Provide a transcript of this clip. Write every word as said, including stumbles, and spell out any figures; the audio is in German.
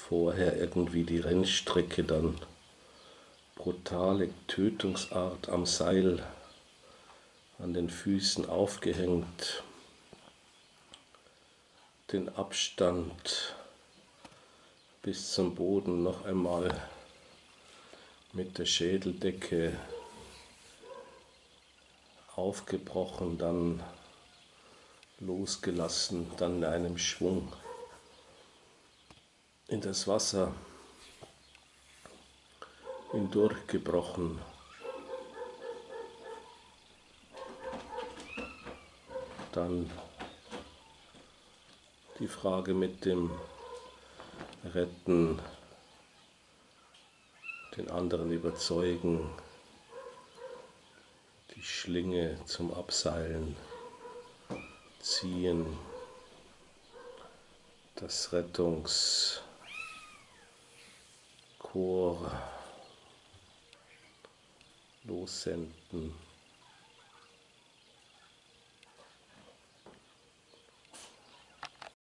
vorher irgendwie die Rennstrecke, dann brutale Tötungsart am Seil an den Füßen aufgehängt, den Abstand bis zum Boden noch einmal mit der Schädeldecke aufgebrochen, dann losgelassen, dann in einem Schwung in das Wasser hindurchgebrochen. Dann die Frage mit dem Retten, den anderen überzeugen, die Schlinge zum Abseilen ziehen, das Rettungskorps lossenden.